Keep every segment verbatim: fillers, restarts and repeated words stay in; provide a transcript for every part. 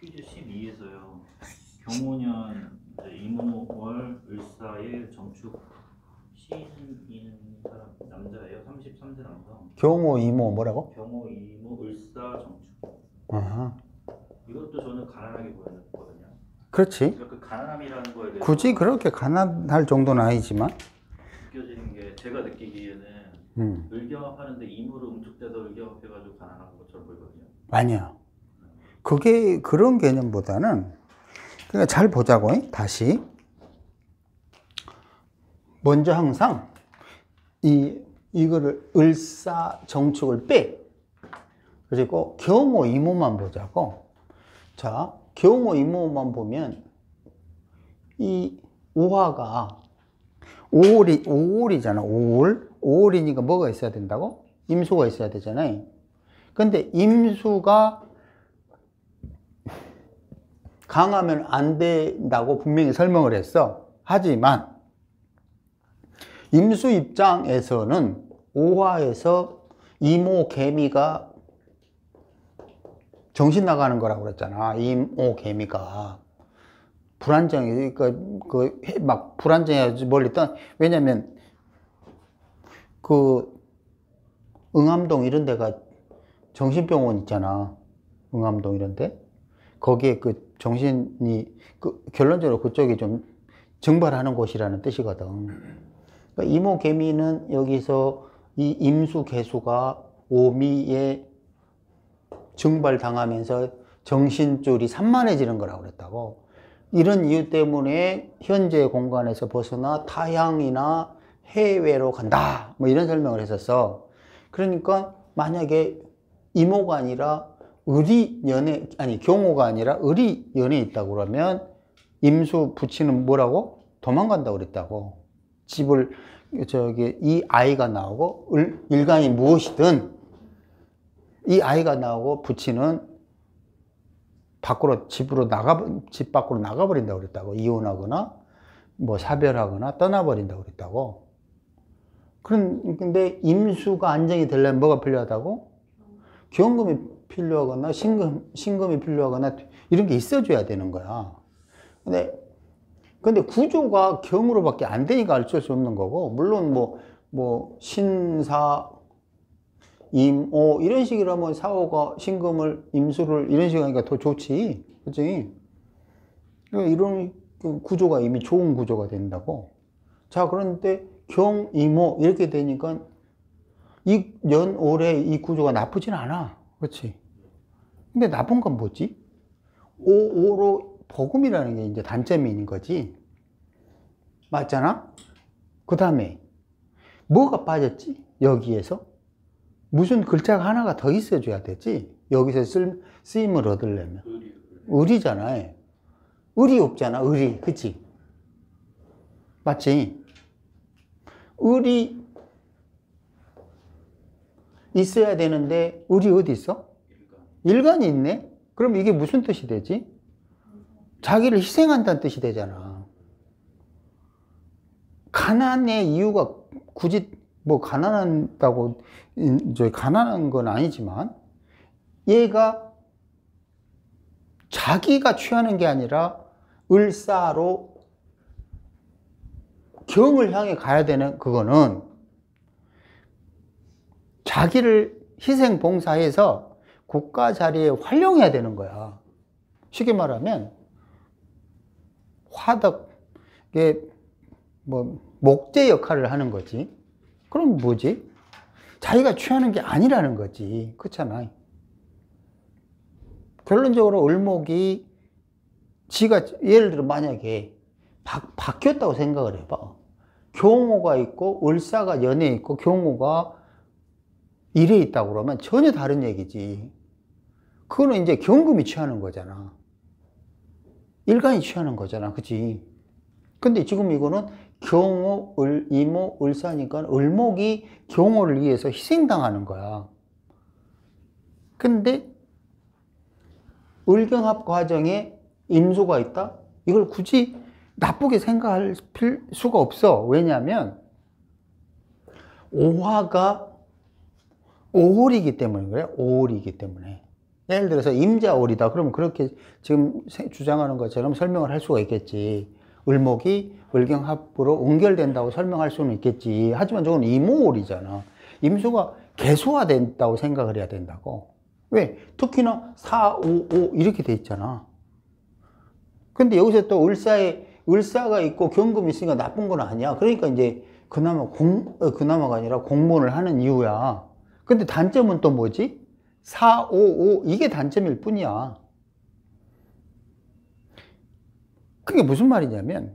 퀴즈 십이에서요. 경호년 이모월 을사의 정축 시인인 사람 남자예요. 삼십삼 세 남성. 경호 이모 뭐라고? 경호 이모 을사 정축. 아하. 이것도 저는 가난하게 보였거든요. 그렇지. 그러니까 그 가난함이라는 거에 대해서 굳이 그렇게 가난할 정도는 아니지만 느껴지는 게 제가 느끼기에는 음. 을경합하는데 이모로 응축돼서 을경합해가지고 가난한 것처럼 보이거든요. 아니야. 그게 그런 개념보다는 그러니까 잘 보자고. 다시 먼저 항상 이 이거를 을사 정축을 빼. 그리고 경호 이모만 보자고. 자, 경호 이모만 보면 이 오화가 오월이 오월이잖아. 오월. 오월이니까 뭐가 있어야 된다고? 임수가 있어야 되잖아요. 근데 임수가 강하면 안 된다고 분명히 설명을 했어. 하지만 임수 입장에서는 오화에서 이모 개미가 정신 나가는 거라고 그랬잖아. 이모 개미가 불안정해. 그, 그, 막 불안정해 멀리 떠. 왜냐면 그 응암동 이런 데가 정신병원 있잖아. 응암동 이런 데. 거기에 그 정신이 그 결론적으로 그쪽이 좀 증발하는 곳이라는 뜻이거든. 그러니까 이모 개미는 여기서 이 임수 개수가 오미에 증발당하면서 정신줄이 산만해지는 거라고 그랬다고. 이런 이유 때문에 현재 공간에서 벗어나 타향이나 해외로 간다. 뭐 이런 설명을 했었어. 그러니까 만약에 이모가 아니라 을이 연에, 아니 경호가 아니라 을이 연에 있다고 그러면 임수 부치는 뭐라고? 도망간다고 그랬다고. 집을 저기 이 아이가 나오고 을, 일간이 무엇이든 이 아이가 나오고 부치는 밖으로 집으로 나가 집 밖으로 나가버린다고 그랬다고. 이혼하거나 뭐 사별하거나 떠나버린다고 그랬다고. 그런 근데 임수가 안정이 되려면 뭐가 필요하다고? 경금이 필요하거나 신금 신금이 필요하거나 이런 게 있어줘야 되는 거야. 근데 근데 구조가 경으로밖에 안 되니까 어쩔 수 없는 거고, 물론 뭐 뭐 신사 임오 이런 식으로 하면 사오가 신금을 임수를 이런 식으로 하니까 더 좋지, 그치? 이런 구조가 이미 좋은 구조가 된다고. 자, 그런데 경, 이모 이렇게 되니까 이 연, 올해 이 구조가 나쁘진 않아, 그렇지? 근데 나쁜 건 뭐지? 오, 오로 복음이라는 게 이제 단점이 있는 거지, 맞잖아? 그 다음에 뭐가 빠졌지? 여기에서 무슨 글자가 하나가 더 있어줘야 되지. 여기서 쓸, 쓰임을 얻으려면 을이잖아요. 을이 없잖아. 을이, 그치? 맞지? 을이 있어야 되는데 을이 어디 있어? 일간이 있네? 그럼 이게 무슨 뜻이 되지? 자기를 희생한다는 뜻이 되잖아. 가난의 이유가 굳이 뭐 가난한다고 저 가난한 건 아니지만 얘가 자기가 취하는 게 아니라 을사로 경을 향해 가야 되는 그거는 자기를 희생 봉사해서 국가 자리에 활용해야 되는 거야. 쉽게 말하면 화덕의 뭐 목재 역할을 하는 거지. 그럼 뭐지? 자기가 취하는 게 아니라는 거지. 그렇잖아. 결론적으로 을목이 지가 예를 들어 만약에 바, 바뀌었다고 생각을 해봐. 경호가 있고 을사가 연에 있고 경호가 일에 있다고 그러면 전혀 다른 얘기지. 그거는 이제 경금이 취하는 거잖아. 일간이 취하는 거잖아. 그치? 근데 지금 이거는 경호, 을, 이모, 을사니까 을목이 경호를 위해서 희생당하는 거야. 근데 을경합 과정에 임수가 있다? 이걸 굳이 나쁘게 생각할 수가 없어. 왜냐하면 오화가 오월이기 때문에 그래. 오월이기 때문에. 예를 들어서 임자월이다. 그러면 그렇게 지금 세- 주장하는 것처럼 설명을 할 수가 있겠지. 을목이 을경합으로 응결된다고 설명할 수는 있겠지. 하지만 저건 이모월이잖아. 임수가 개수화된다고 생각을 해야 된다고. 왜? 특히나 사, 오, 오 이렇게 돼 있잖아. 근데 여기서 또 을사에 을사가 있고 경금이 있으니까 나쁜 건 아니야. 그러니까 이제 그나마 공, 어, 그나마가 아니라 공문을 하는 이유야. 근데 단점은 또 뭐지? 사, 오, 오 이게 단점일 뿐이야. 그게 무슨 말이냐면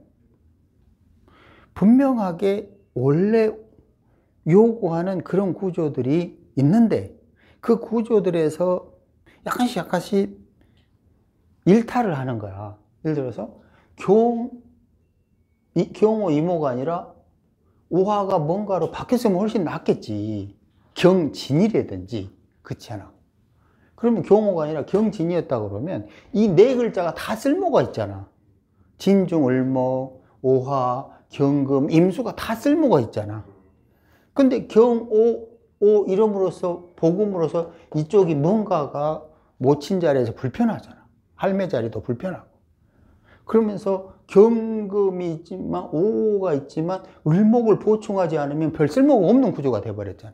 분명하게 원래 요구하는 그런 구조들이 있는데 그 구조들에서 약간씩 약간씩 일탈을 하는 거야. 예를 들어서 경, 이, 경호 이모가 아니라 오화가 뭔가로 바뀌었으면 훨씬 낫겠지. 경진이라든지 그렇지 않아. 그러면 경호가 아니라 경진이었다 그러면 이 네 글자가 다 쓸모가 있잖아. 진중, 을목, 오화, 경금, 임수가 다 쓸모가 있잖아. 근데 경오, 오 이름으로써 복음으로써 이쪽이 뭔가가 모친 자리에서 불편하잖아. 할매 자리도 불편하고. 그러면서 경금이 있지만 오가 있지만 을목을 보충하지 않으면 별 쓸모가 없는 구조가 돼버렸잖아.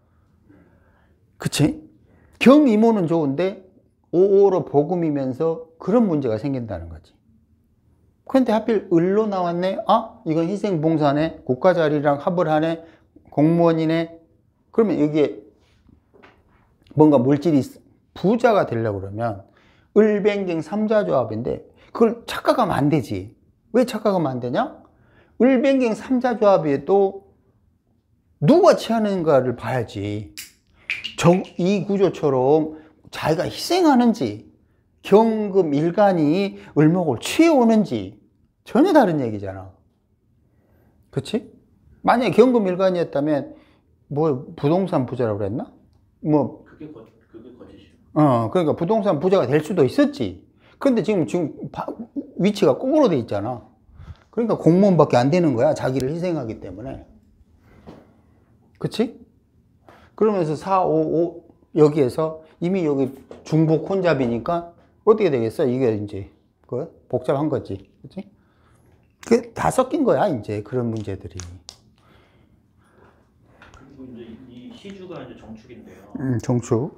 그치? 경이모는 좋은데 오오로 복음이면서 그런 문제가 생긴다는 거지. 그런데 하필 을로 나왔네? 아 이건 희생봉사네, 국가자리랑 합을 하네, 공무원이네. 그러면 여기에 뭔가 물질이 부자가 되려고 그러면 을뱅경 삼자조합인데 그걸 착각하면 안 되지. 왜 착각하면 안 되냐? 을뱅경 삼자조합에도 누가 취하는가를 봐야지. 저, 이 구조처럼 자기가 희생하는지 경금 일간이 을목을 취해오는지 전혀 다른 얘기잖아. 그치? 만약에 경금 일간이었다면 뭐 부동산 부자라고 그랬나? 뭐 그게 거, 그게 거짓이요. 어, 그러니까 부동산 부자가 될 수도 있었지. 근데 지금, 지금 바, 위치가 거꾸로 돼 있잖아. 그러니까 공무원밖에 안 되는 거야. 자기를 희생하기 때문에. 그치? 그러면서 사, 오, 오, 여기에서 이미 여기 중복 혼잡이니까 어떻게 되겠어? 이게 이제, 그, 복잡한 거지. 그치? 그, 다 섞인 거야, 이제. 그런 문제들이. 그리고 이제 이 시주가 이제 정축인데요. 음, 정축.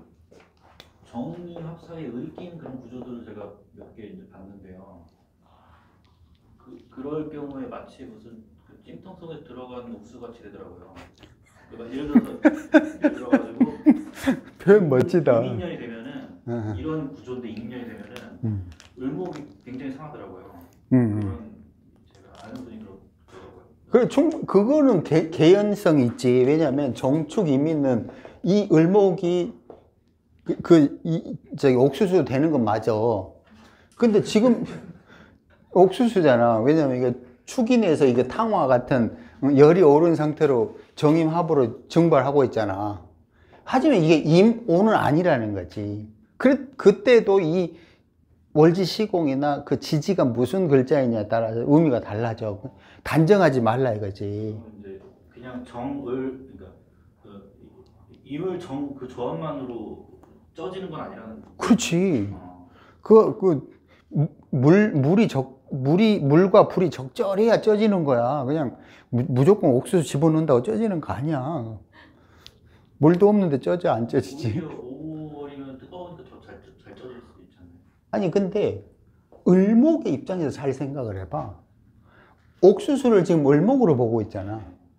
정합사에 얽힌 그런 구조들을 제가 몇 개 이제 봤는데요. 그 그럴 경우에 마치 무슨 그 찜통 속에 들어간 옥수같이 되더라고요. 그러니까 예를 들어서 예를 들어가지고 표현 멋지다. 임인년이 되면은 음. 이런 구조인데 임인년이 되면은 음. 을목이 굉장히 상하더라고요. 음. 그런 제가 아는 분이 그러더라고요. 그 충 그거는 개, 개연성이 있지. 왜냐하면 정축 이민은 이 을목이 그, 그 이, 저기 옥수수 되는 건 맞아. 근데 지금 옥수수잖아. 왜냐면 이게 축인에서 이게 탕화 같은 열이 오른 상태로 정임합으로 증발하고 있잖아. 하지만 이게 임오는 아니라는 거지. 그, 그때도 이 월지 시공이나 그 지지가 무슨 글자이냐에 따라서 의미가 달라져. 단정하지 말라 이거지. 이제 그냥 정을 그러니까 그 임을 정 그 조합만으로 쪄지는 건 아니라는. 그렇지. 어. 그, 그, 물, 물이 적, 물이, 물과 불이 적절해야 쪄지는 거야. 그냥 무, 무조건 옥수수 집어넣는다고 쪄지는 거 아니야. 물도 없는데 쪄져, 안 쪄지지. 오히려 오월이면 뜨거우니까 더 잘 잘 쪄질 수도 있잖아요. 아니, 근데, 을목의 입장에서 잘 생각을 해봐. 옥수수를 지금 을목으로 보고 있잖아.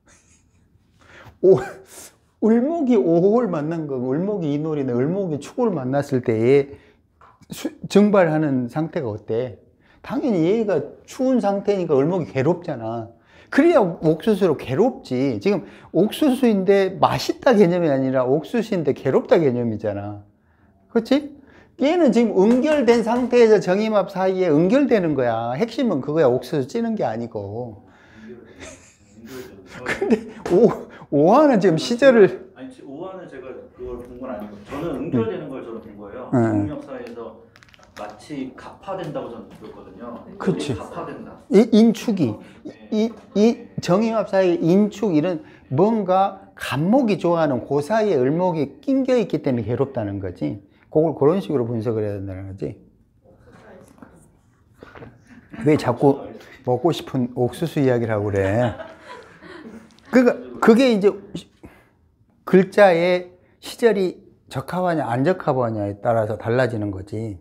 오, 을목이 오월 만난 거, 을목이 이놀이나 을목이 축을 만났을 때에 수, 증발하는 상태가 어때? 당연히 얘가 추운 상태니까 을목이 괴롭잖아. 그래야 옥수수로 괴롭지. 지금 옥수수인데 맛있다 개념이 아니라 옥수수인데 괴롭다 개념이잖아. 그렇지? 얘는 지금 응결된 상태에서 정임합 사이에 응결되는 거야. 핵심은 그거야. 옥수수 찌는 게 아니고. 근데 오, 오화는 지금 시절을. 아니 오화는 제가 그걸 본 건 아니고 저는 응결되는 걸 저는 본 거예요. 네. 정력사에서 마치 갑화된다고 저는 들었거든요. 그치. 갑화된다. 이, 인축이 네. 이, 이 정임합 사이 인축 이런 뭔가 간목이 좋아하는 그 사이에 을목이 낑겨 있기 때문에 괴롭다는 거지. 그걸 그런 식으로 분석을 해야 된다는 거지. 왜 자꾸 먹고 싶은 옥수수 이야기를 하고 그래? 그러니까 그게 이제 글자의 시절이 적합하냐 안 적합하냐에 따라서 달라지는 거지.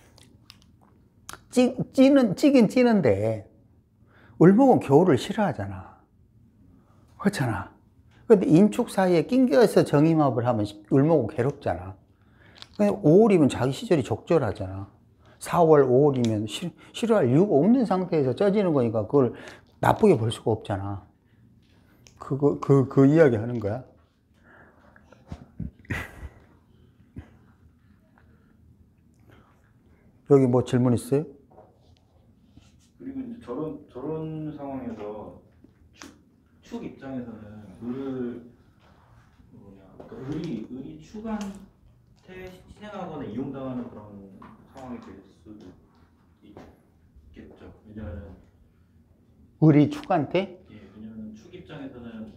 찌, 찌는, 찌긴 찌는데 을목은 겨울을 싫어하잖아. 그렇잖아. 근데 인축 사이에 낑겨서 정임합을 하면 을목은 괴롭잖아. 오월이면 자기 시절이 적절하잖아. 사월, 오월이면 싫, 싫어할 이유가 없는 상태에서 쪄지는 거니까 그걸 나쁘게 볼 수가 없잖아. 그거, 그, 그 이야기 하는 거야. 여기 뭐 질문 있어요? 그리고 이제 저런 저런 상황에서 축, 축 입장에서는 을을 뭐냐 그러니까 을이 을이 축한테 희생하거나 이용당하는 그런 상황이 될 수도 있겠죠. 왜냐하면 을이 축한테? 예, 왜냐하면 축 입장에서는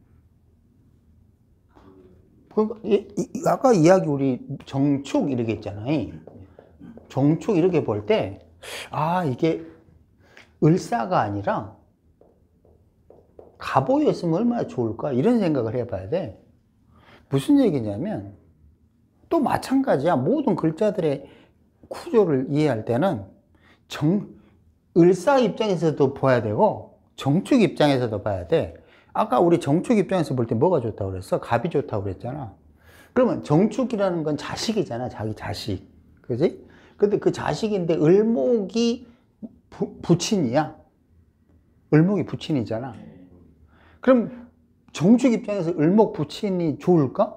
그, 이, 이, 아까 이야기 우리 정축 이렇게 했잖아요. 정축 이렇게 볼 때, 아, 이게 을사가 아니라 갑오였으면 얼마나 좋을까? 이런 생각을 해봐야 돼. 무슨 얘기냐면, 또 마찬가지야. 모든 글자들의 구조를 이해할 때는 정, 을사 입장에서도 봐야 되고, 정축 입장에서도 봐야 돼. 아까 우리 정축 입장에서 볼 때 뭐가 좋다고 그랬어? 갑이 좋다고 그랬잖아. 그러면 정축이라는 건 자식이잖아. 자기 자식. 그지? 근데 그 자식인데 을목이 부, 부친이야. 을목이 부친이잖아. 그럼 정축 입장에서 을목 부친이 좋을까?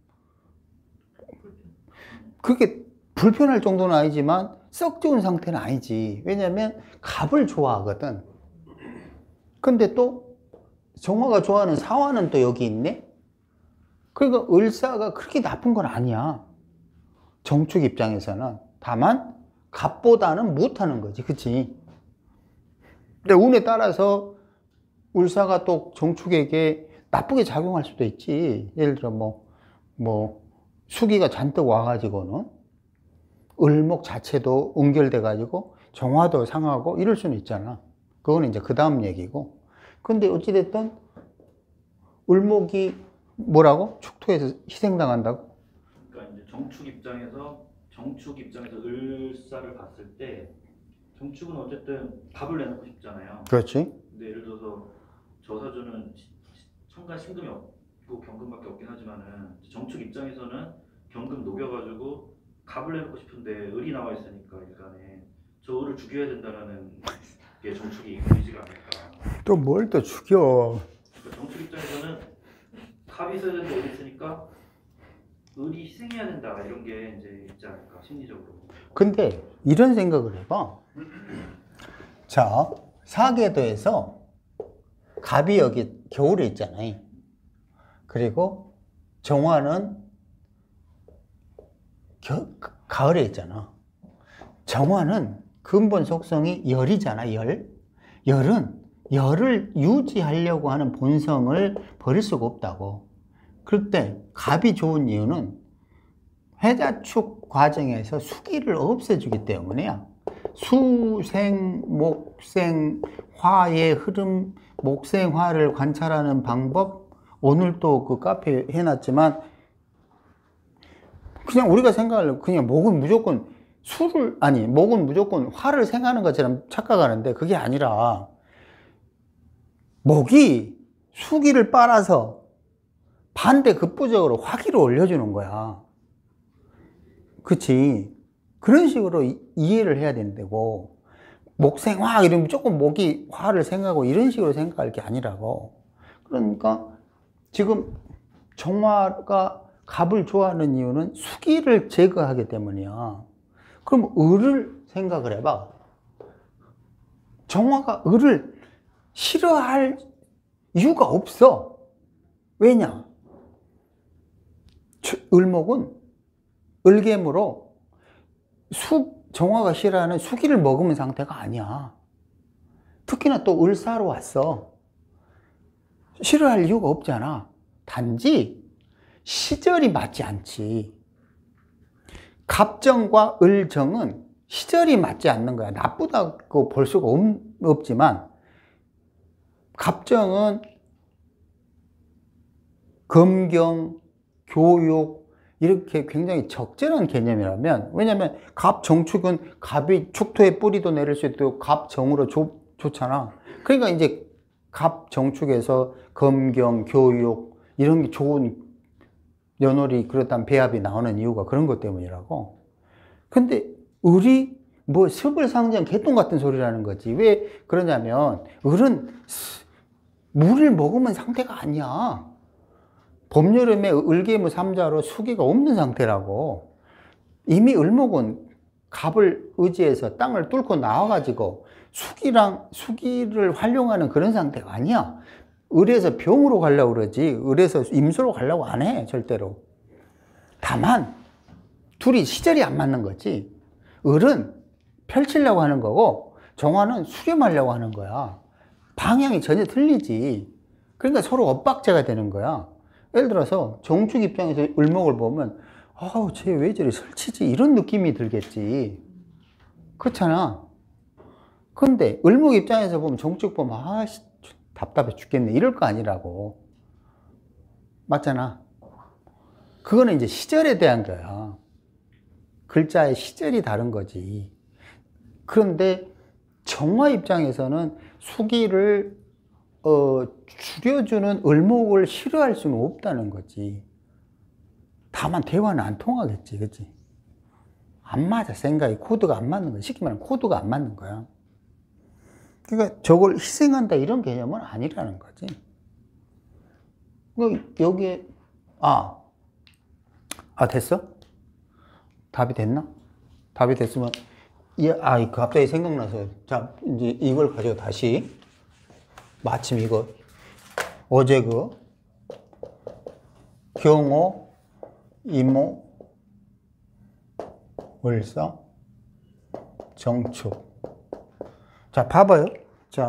그게 불편할 정도는 아니지만 썩 좋은 상태는 아니지. 왜냐면 갑을 좋아하거든. 근데 또 정화가 좋아하는 사화는 또 여기 있네? 그러니까 을사가 그렇게 나쁜 건 아니야. 정축 입장에서는. 다만 갑보다는 못하는 거지. 그치? 근데 운에 따라서 을사가 또 정축에게 나쁘게 작용할 수도 있지. 예를 들어 뭐, 뭐 수기가 잔뜩 와가지고는 을목 자체도 응결돼가지고 정화도 상하고 이럴 수는 있잖아. 그거는 이제 그 다음 얘기고. 근데 어찌됐든 을목이 뭐라고? 축토에서 희생당한다고? 그러니까 이제 정축 입장에서 정축 입장에서 을사를 봤을 때 정축은 어쨌든 갑을 내놓고 싶잖아요. 그렇지. 근데 예를 들어서 저사주는 천간 신금이 없고 경금밖에 없긴 하지만은 정축 입장에서는 경금 녹여가지고 갑을 내놓고 싶은데 을이 나와 있으니까 일간에 저 을을 죽여야 된다라는 게 정축이 의지가 아닐까. 또 뭘 또 죽여. 그러니까 정축 입장에서는 갑이 있어야 되는데 을이 있으니까 을이 희생해야 된다 이런 게 이제 있지 않을까 심리적으로. 근데 이런 생각을 해봐. 자, 사계도에서 갑이 여기 겨울에 있잖아요. 그리고 정화는 겨, 가을에 있잖아. 정화는 근본 속성이 열이잖아. 열. 열은 열을 유지하려고 하는 본성을 버릴 수가 없다고. 그럴 때 갑이 좋은 이유는 해자축 과정에서 수기를 없애주기 때문이야. 수생, 목생, 화의 흐름, 목생화를 관찰하는 방법, 오늘 또 그 카페에 해놨지만, 그냥 우리가 생각하려고 그냥 목은 무조건 수를, 아니, 목은 무조건 화를 생하는 것처럼 착각하는데 그게 아니라, 목이 수기를 빨아서 반대 급부적으로 화기를 올려주는 거야. 그치? 그런 식으로 이, 이해를 해야 된다고. 목생화 이러면 조금 목이 화를 생각하고 이런 식으로 생각할 게 아니라고. 그러니까 지금 정화가 갑을 좋아하는 이유는 수기를 제거하기 때문이야. 그럼 을을 생각을 해봐. 정화가 을을 싫어할 이유가 없어. 왜냐? 을목은 을개무로 수, 정화가 싫어하는 수기를 머금은 상태가 아니야. 특히나 또 을사로 왔어. 싫어할 이유가 없잖아. 단지 시절이 맞지 않지. 갑정과 을정은 시절이 맞지 않는 거야. 나쁘다고 볼 수가 없, 없지만 갑정은 검경, 교육 이렇게 굉장히 적절한 개념이라면, 왜냐하면 갑정축은 갑이 축토의 뿌리도 내릴 수 있고 갑정으로 좋, 좋잖아. 그러니까 이제 갑정축에서 검경, 교육 이런 게 좋은 연월이 그렇다면 배합이 나오는 이유가 그런 것 때문이라고. 근데 을이 뭐 습을 상징 개똥 같은 소리라는 거지. 왜 그러냐면 을은 물을 먹으면 상태가 아니야. 봄, 여름에 을개무 삼자로 수기가 없는 상태라고. 이미 을목은 갑을 의지해서 땅을 뚫고 나와가지고 수기랑 수기를 활용하는 그런 상태가 아니야. 을에서 병으로 가려고 그러지 을에서 임수로 가려고 안 해, 절대로. 다만 둘이 시절이 안 맞는 거지. 을은 펼치려고 하는 거고 정화는 수렴하려고 하는 거야. 방향이 전혀 틀리지. 그러니까 서로 엇박자가 되는 거야. 예를 들어서 정축 입장에서 을목을 보면 아우 쟤 왜 저리 설치지 이런 느낌이 들겠지. 그렇잖아. 근데 을목 입장에서 보면 정축 보면 아씨 답답해 죽겠네 이럴 거 아니라고. 맞잖아. 그거는 이제 시절에 대한 거야. 글자의 시절이 다른 거지. 그런데 정화 입장에서는 수기를 어, 줄여주는 을목을 싫어할 수는 없다는 거지. 다만 대화는 안 통하겠지, 그치? 안 맞아. 생각이 코드가 안 맞는 거야. 쉽게 말하면 코드가 안 맞는 거야. 그러니까 저걸 희생한다 이런 개념은 아니라는 거지. 여기에 아, 아 됐어? 답이 됐나? 답이 됐으면 아, 갑자기 생각나서 자 이제 이걸 가지고 다시 마침 이거 어제 그 경호, 이모, 을사, 정축. 자, 봐봐요. 자,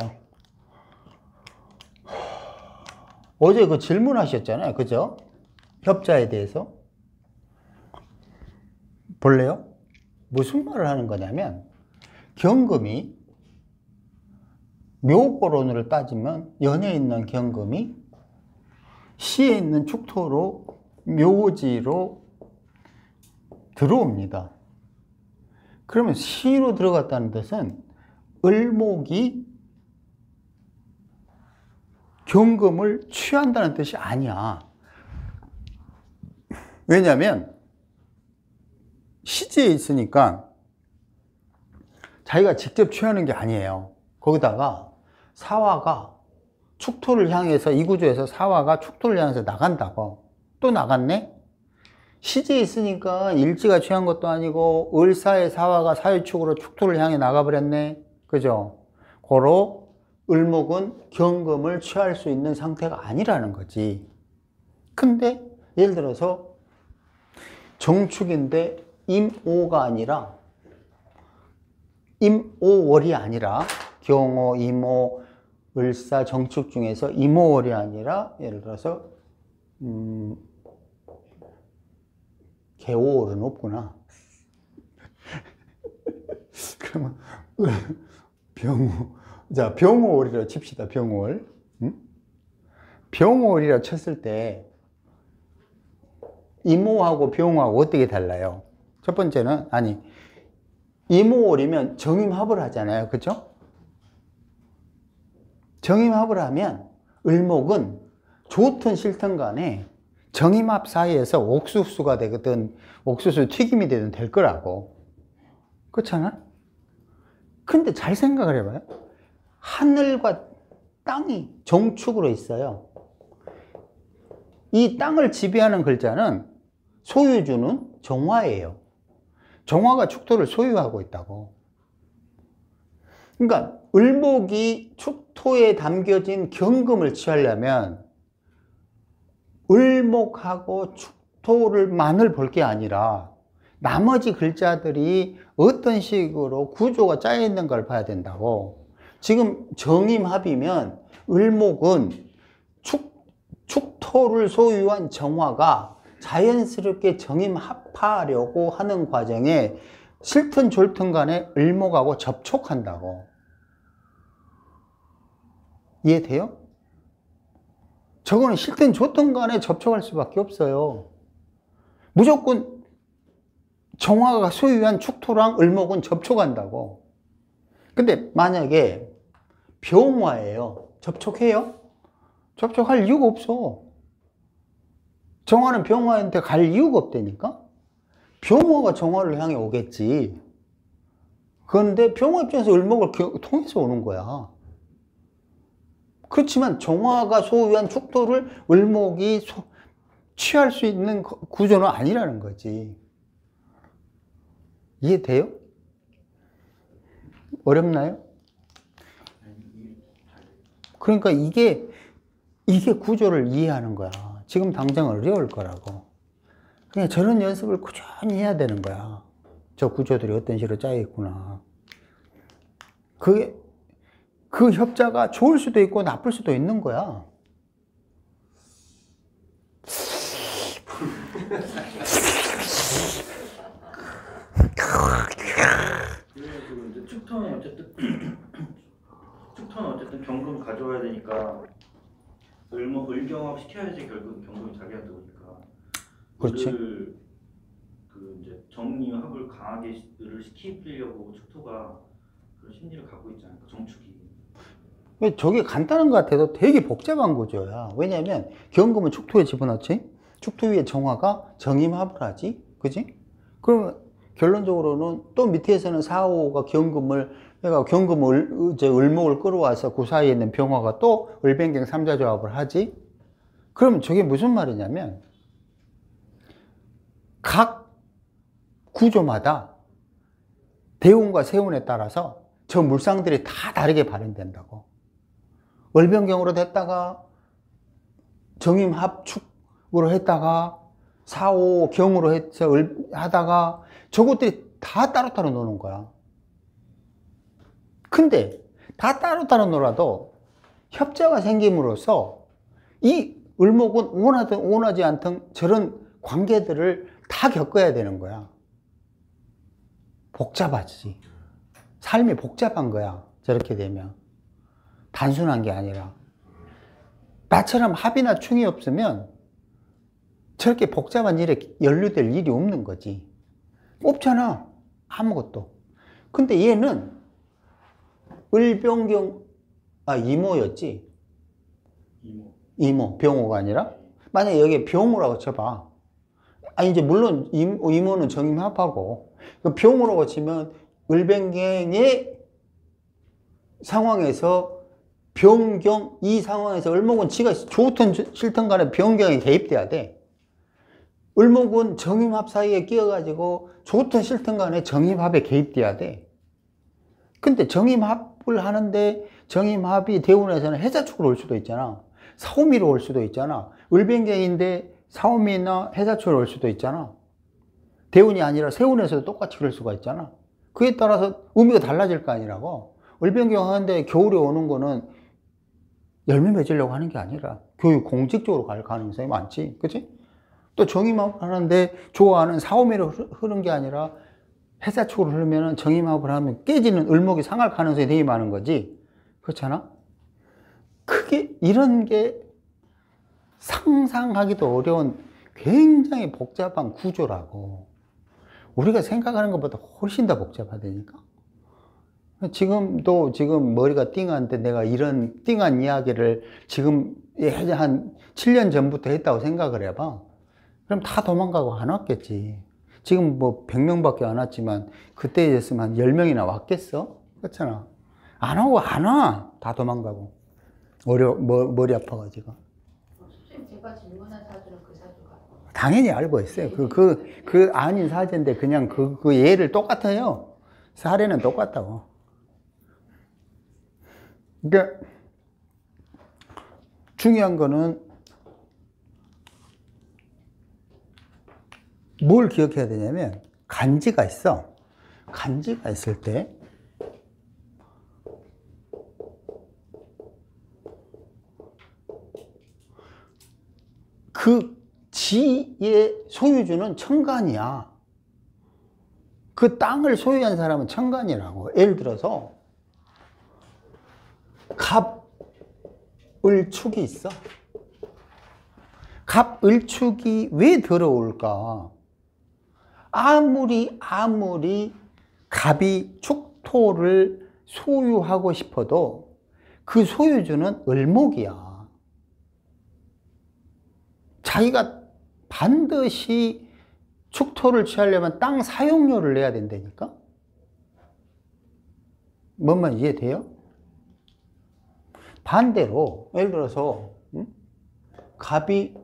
어제 그 질문하셨잖아요. 그죠? 협자에 대해서. 볼래요? 무슨 말을 하는 거냐면, 경금이, 묘고론으로 따지면, 연에 있는 경금이 시에 있는 축토로, 묘지로 들어옵니다. 그러면 시로 들어갔다는 뜻은, 을목이 경금을 취한다는 뜻이 아니야. 왜냐하면 시지에 있으니까 자기가 직접 취하는 게 아니에요. 거기다가 사화가 축토를 향해서, 이 구조에서 사화가 축토를 향해서 나간다고. 또 나갔네? 시지에 있으니까 일지가 취한 것도 아니고 을사의 사화가 사유축으로 축토를 향해 나가버렸네. 그죠? 고로 을목은 경금을 취할 수 있는 상태가 아니라는 거지. 근데 예를 들어서 정축인데 임오가 아니라 임오월이 아니라 경호, 임오, 을사, 정축 중에서 임오월이 아니라 예를 들어서 음, 개오월은 없구나. 그러면 병호, 자 병오월이라고 칩시다. 병오월. 응? 병오월이라고 쳤을 때 임오하고 병오하고 어떻게 달라요? 첫 번째는 아니 임오월이면 정임합을 하잖아요. 그죠? 정임합을 하면 을목은 좋든 싫든 간에 정임합 사이에서 옥수수가 되거든 옥수수 튀김이 되든 될 거라고. 그렇잖아? 근데 잘 생각을 해봐요. 하늘과 땅이 정축으로 있어요. 이 땅을 지배하는 글자는 소유주는 정화예요. 정화가 축토를 소유하고 있다고. 그러니까 을목이 축토에 담겨진 경금을 취하려면 을목하고 축토를만을 볼 게 아니라 나머지 글자들이 어떤 식으로 구조가 짜여 있는 걸 봐야 된다고. 지금 정임합이면 을목은 축, 축토를 소유한 정화가 자연스럽게 정임합하려고 하는 과정에 싫든 좋든 간에 을목하고 접촉한다고. 이해돼요? 저거는 싫든 좋든 간에 접촉할 수밖에 없어요. 무조건 정화가 소유한 축토랑 을목은 접촉한다고. 근데 만약에 병화예요. 접촉해요? 접촉할 이유가 없어. 정화는 병화한테 갈 이유가 없다니까? 병화가 정화를 향해 오겠지. 그런데 병화 입장에서 을목을 통해서 오는 거야. 그렇지만 정화가 소유한 축토를 을목이 소, 취할 수 있는 구조는 아니라는 거지. 이해돼요? 어렵나요? 그러니까 이게 이게 구조를 이해하는 거야. 지금 당장 어려울 거라고. 그냥 저런 연습을 꾸준히 해야 되는 거야. 저 구조들이 어떤 식으로 짜여 있구나. 그게 그 협자가 좋을 수도 있고 나쁠 수도 있는 거야. 그래가지고 이제 축토는 어쨌든 축토는 어쨌든 경금 가져와야 되니까 을목 을경합 시켜야지 결국 경금이 자기한테 오니까. 그렇지. 을을 그 이제 정리합을 강하게 을을 시키려고 축토가 그런 심리를 갖고 있지 않을까, 정축이. 저게 간단한 것 같아도 되게 복잡한 구조야. 왜냐하면 경금은 축토에 집어넣지, 축토 위에 정화가 정임합을 하지, 그지? 그러면 결론적으로는 또 밑에서는 사오가 경금을, 그러니까 경금을, 이제 을목을 끌어와서 그 사이에 있는 병화가 또 을병경 삼자조합을 하지. 그럼 저게 무슨 말이냐면 각 구조마다 대운과 세운에 따라서 저 물상들이 다 다르게 발현된다고. 을병경으로 됐다가 정임합축으로 했다가 사오경으로 해서 하다가 저것들이 다 따로따로 노는 거야. 근데 다 따로따로 놀아도 협자가 생김으로써 이 을목은 원하든 원하지 않든 저런 관계들을 다 겪어야 되는 거야. 복잡하지. 삶이 복잡한 거야. 저렇게 되면. 단순한 게 아니라. 나처럼 합이나 충이 없으면 저렇게 복잡한 일에 연루될 일이 없는 거지. 없잖아. 아무것도. 근데 얘는 을병경, 아, 이모였지? 이모. 이모, 병호가 아니라? 만약에 여기에 병호라고 쳐봐. 아, 이제 물론 이모, 이모는 정임합하고, 병호라고 치면 을병경의 상황에서 병경, 이 상황에서 을목은 지가 좋든 싫든 간에 병경에 개입돼야 돼. 을목은 정임합 사이에 끼어가지고 좋든 싫든 간에 정임합에 개입돼야 돼. 근데 정임합을 하는데 정임합이 대운에서는 해자축으로 올 수도 있잖아. 사오미로 올 수도 있잖아. 을병경인데 사오미나 해자축으로 올 수도 있잖아. 대운이 아니라 세운에서도 똑같이 그럴 수가 있잖아. 그에 따라서 의미가 달라질 거 아니라고. 을병경 하는데 겨울에 오는 거는 열매 맺으려고 하는 게 아니라 교육 공직적으로 갈 가능성이 많지. 그치? 또 정임합을 하는데 좋아하는 사오미로 흐르는 게 아니라 해사축으로 흐르면 정임합을 하면 깨지는 을목이 상할 가능성이 되게 많은 거지. 그렇잖아? 그게 이런 게 상상하기도 어려운 굉장히 복잡한 구조라고. 우리가 생각하는 것보다 훨씬 더 복잡하다니까. 지금도 지금 머리가 띵한데 내가 이런 띵한 이야기를 지금 한 칠 년 전부터 했다고 생각을 해봐. 그럼 다 도망가고 안 왔겠지. 지금 뭐 백 명밖에 안 왔지만 그때 됐으면 한 열 명이나 왔겠어? 그렇잖아. 안 오고 안 와. 다 도망가고. 어려, 머, 머리 아파가지고. 선생님, 제가 질문한 사주는 그 사주가 당연히 알고 있어요. 그, 그, 그 아닌 사제인데 그냥 그, 그 예를 똑같아요. 사례는 똑같다고. 그러니까 중요한 거는 뭘 기억해야 되냐면 간지가 있어. 간지가 있을 때 그 지의 소유주는 천간이야. 그 땅을 소유한 사람은 천간이라고. 예를 들어서 갑을축이 있어. 갑을축이 왜 들어올까? 아무리 아무리 갑이 축토를 소유하고 싶어도 그 소유주는 을목이야. 자기가 반드시 축토를 취하려면 땅 사용료를 내야 된다니까? 뭔 말 이해돼요? 반대로 예를 들어서 응? 갑이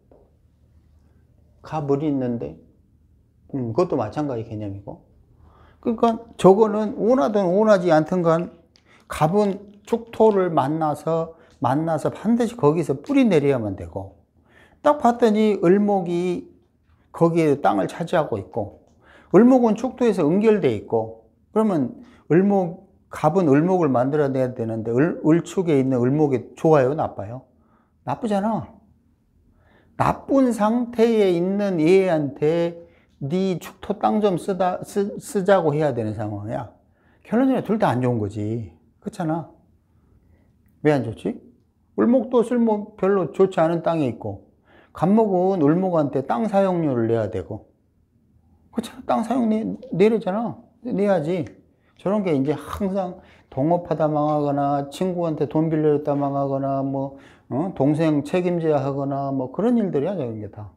갑을이 있는데 음, 그것도 마찬가지 개념이고, 그러니까 저거는 원하든 원하지 않든간 갑은 축토를 만나서 만나서 반드시 거기서 뿌리 내려야만 되고, 딱 봤더니 을목이 거기에 땅을 차지하고 있고 을목은 축토에서 연결돼 있고, 그러면 을목 갑은 을목을 만들어내야 되는데 을, 을축에 있는 을목이 좋아요, 나빠요? 나쁘잖아. 나쁜 상태에 있는 얘한테 네 축토 땅 좀 쓰다 쓰, 쓰자고 해야 되는 상황이야. 결론적으로 둘 다 안 좋은 거지. 그렇잖아. 왜 안 좋지? 을목도 쓸모 별로 좋지 않은 땅에 있고, 갑목은 을목한테 땅 사용료를 내야 되고, 그렇잖아. 땅 사용 내, 내려잖아. 내야지. 저런 게 이제 항상 동업하다 망하거나 친구한테 돈 빌려줬다 망하거나 뭐 어? 동생 책임져야 하거나 뭐 그런 일들이야, 저런 게 다.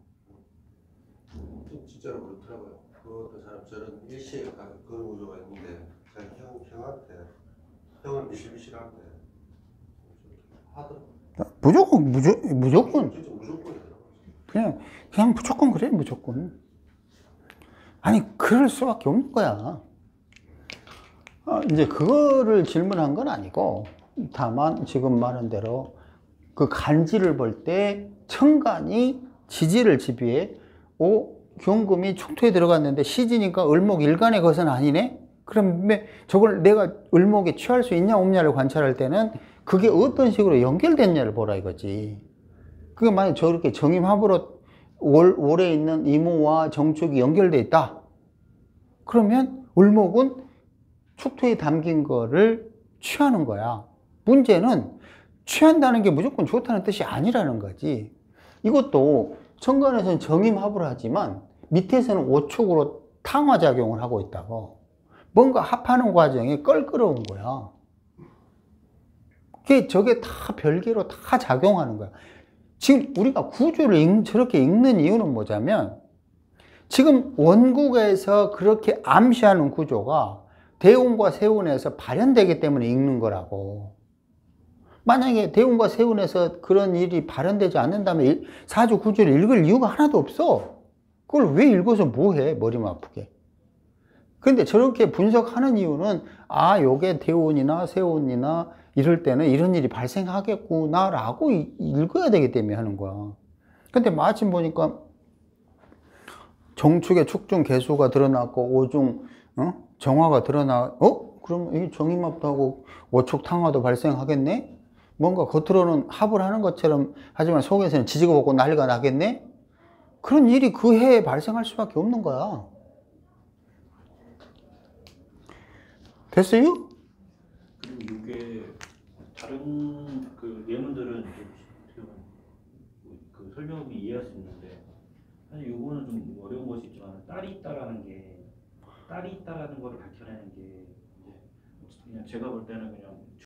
진짜로 그렇더라고요. 그 어떤 사람 저런 일시에 그런 구조가 있는데 자기 형, 형한테 형은 미실미실한데 하더라고요. 무조건 무조, 무조건 진짜 무조건이더라고요. 그냥 그냥 무조건 그래, 무조건. 아니 그럴 수밖에 없는 거야. 아, 이제 그거를 질문한 건 아니고, 다만 지금 말한 대로 그 간지를 볼 때 천간이 지지를 지비해. 오, 경금이 축토에 들어갔는데 시지니까 을목 일간의 것은 아니네? 그럼 저걸 내가 을목에 취할 수 있냐 없냐를 관찰할 때는 그게 어떤 식으로 연결됐냐를 보라 이거지. 그게 만약 저렇게 정임합으로 월, 월에 있는 이모와 정축이 연결돼 있다. 그러면 을목은 축토에 담긴 거를 취하는 거야. 문제는 취한다는 게 무조건 좋다는 뜻이 아니라는 거지. 이것도 천간에서는 정임합을 하지만 밑에서는 오축으로 탕화작용을 하고 있다고. 뭔가 합하는 과정이 껄끄러운 거야. 그게 저게 다 별개로 다 작용하는 거야. 지금 우리가 구조를 읽, 저렇게 읽는 이유는 뭐냐면, 지금 원국에서 그렇게 암시하는 구조가 대운과 세운에서 발현되기 때문에 읽는 거라고. 만약에 대운과 세운에서 그런 일이 발현되지 않는다면 사주 구조를 읽을 이유가 하나도 없어. 그걸 왜 읽어서 뭐해, 머리만 아프게. 근데 저렇게 분석하는 이유는 아, 요게 대운이나 세운이나 이럴 때는 이런 일이 발생하겠구나 라고 읽어야 되기 때문에 하는 거야. 근데 마침 보니까 정축에 축중 개수가 드러났고 오중 어? 정화가 드러나, 어? 그럼 이 정임합도 하고 오축 탕화도 발생하겠네? 뭔가 겉으로는 합을 하는 것처럼 하지만 속에서는 지지고 볶고 난리가 나겠네? 그런 일이 그 해에 발생할 수밖에 없는 거야. 됐어요? 그리고 이게 다른 그 예문들은 좀 그 설명이 이해할 수 있는데, 사실 이거는 좀 어려운 것이 있지만 딸이 있다라는 게 딸이 있다라는 거를 밝혀내는 게 이제 그냥 제가 볼 때는 그냥